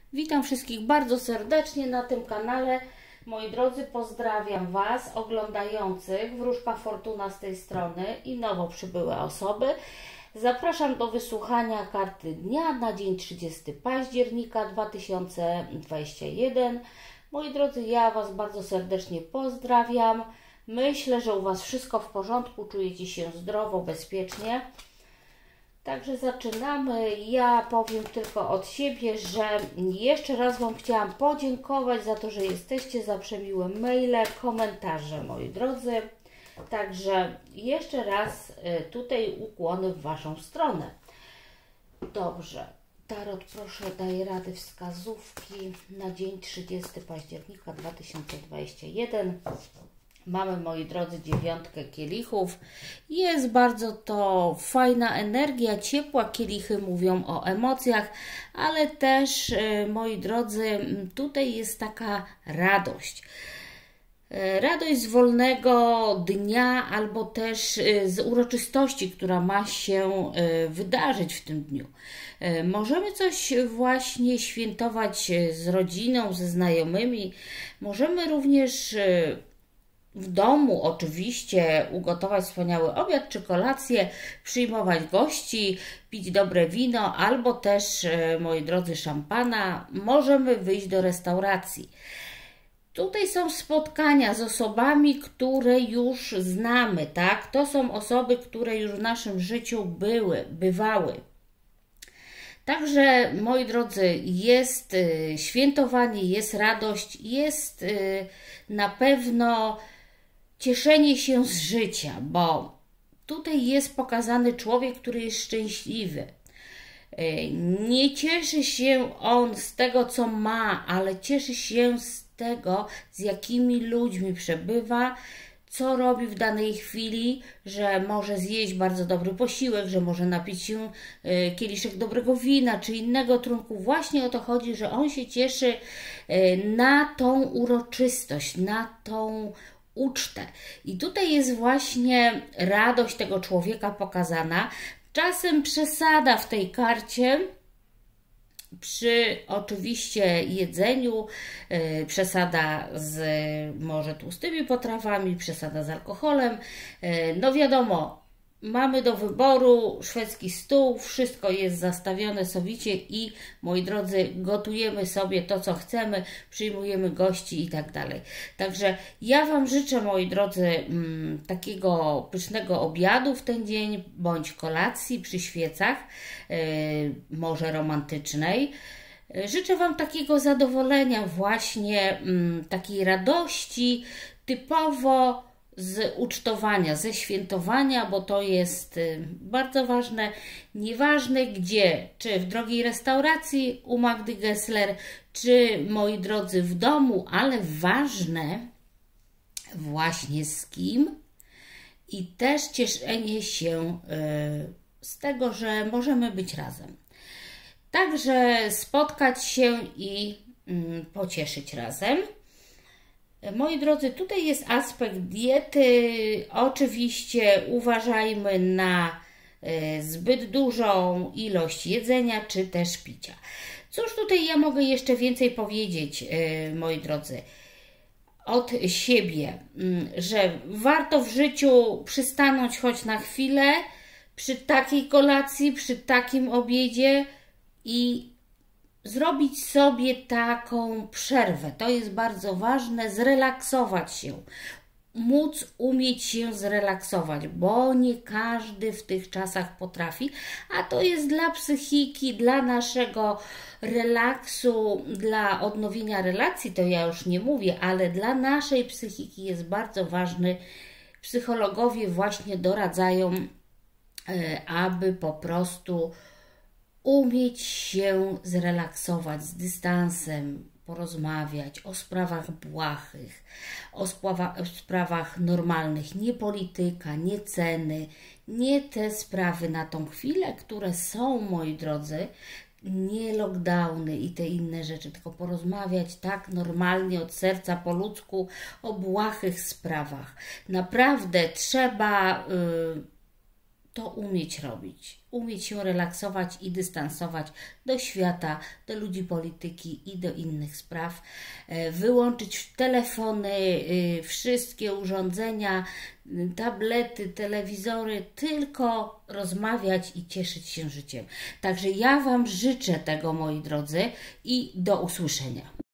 Witam wszystkich bardzo serdecznie na tym kanale. Moi drodzy, pozdrawiam Was oglądających, Wróżka Fortuna z tej strony i nowo przybyłe osoby. Zapraszam do wysłuchania karty dnia na dzień 30 października 2021. Moi drodzy, ja Was bardzo serdecznie pozdrawiam. Myślę, że u Was wszystko w porządku, czujecie się zdrowo, bezpiecznie. Także zaczynamy. Ja powiem tylko od siebie, że jeszcze raz Wam chciałam podziękować za to, że jesteście, za przemiłe maile, komentarze, moi drodzy. Także jeszcze raz tutaj ukłony w Waszą stronę. Dobrze. Tarot, proszę, daje rady, wskazówki na dzień 30 października 2021. Mamy, moi drodzy, 9 kielichów. Jest bardzo to fajna energia, ciepła. Kielichy mówią o emocjach, ale też, moi drodzy, tutaj jest taka radość. Radość z wolnego dnia albo też z uroczystości, która ma się wydarzyć w tym dniu. Możemy coś właśnie świętować z rodziną, ze znajomymi. Możemy również w domu oczywiście ugotować wspaniały obiad czy kolację, przyjmować gości, pić dobre wino albo też, moi drodzy, szampana. Możemy wyjść do restauracji. Tutaj są spotkania z osobami, które już znamy, tak? To są osoby, które już w naszym życiu bywały. Także, moi drodzy, jest świętowanie, jest radość, jest na pewno cieszenie się z życia, bo tutaj jest pokazany człowiek, który jest szczęśliwy. Nie cieszy się on z tego, co ma, ale cieszy się z tego, z jakimi ludźmi przebywa, co robi w danej chwili, że może zjeść bardzo dobry posiłek, że może napić się kieliszek dobrego wina czy innego trunku. Właśnie o to chodzi, że on się cieszy na tą uroczystość, na tą ucztę. I tutaj jest właśnie radość tego człowieka pokazana. Czasem przesada w tej karcie przy oczywiście jedzeniu, przesada z może tłustymi potrawami, przesada z alkoholem. No wiadomo, mamy do wyboru szwedzki stół, wszystko jest zastawione sowicie i, moi drodzy, gotujemy sobie to, co chcemy, przyjmujemy gości i tak dalej. Także ja Wam życzę, moi drodzy, takiego pysznego obiadu w ten dzień, bądź kolacji przy świecach, może romantycznej. Życzę Wam takiego zadowolenia, właśnie takiej radości, typowo z ucztowania, ze świętowania, bo to jest bardzo ważne. Nieważne gdzie, czy w drogiej restauracji u Magdy Gessler, czy, moi drodzy, w domu, ale ważne właśnie z kim i też cieszenie się z tego, że możemy być razem. Także spotkać się i pocieszyć razem. Moi drodzy, tutaj jest aspekt diety. Oczywiście uważajmy na zbyt dużą ilość jedzenia czy też picia. Cóż tutaj ja mogę jeszcze więcej powiedzieć, moi drodzy, od siebie, że warto w życiu przystanąć choć na chwilę przy takiej kolacji, przy takim obiedzie i zrobić sobie taką przerwę. To jest bardzo ważne, zrelaksować się. Móc umieć się zrelaksować, bo nie każdy w tych czasach potrafi, a to jest dla psychiki, dla naszego relaksu, dla odnowienia relacji, to ja już nie mówię, ale dla naszej psychiki jest bardzo ważny. Psychologowie właśnie doradzają, aby po prostu umieć się zrelaksować z dystansem, porozmawiać o sprawach błahych, o sprawach normalnych, nie polityka, nie ceny, nie te sprawy na tą chwilę, które są, moi drodzy, nie lockdowny i te inne rzeczy, tylko porozmawiać tak normalnie, od serca, po ludzku, o błahych sprawach. Naprawdę trzeba to umieć robić. Umieć się relaksować i dystansować do świata, do ludzi polityki i do innych spraw. Wyłączyć telefony, wszystkie urządzenia, tablety, telewizory, tylko rozmawiać i cieszyć się życiem. Także ja Wam życzę tego, moi drodzy, i do usłyszenia.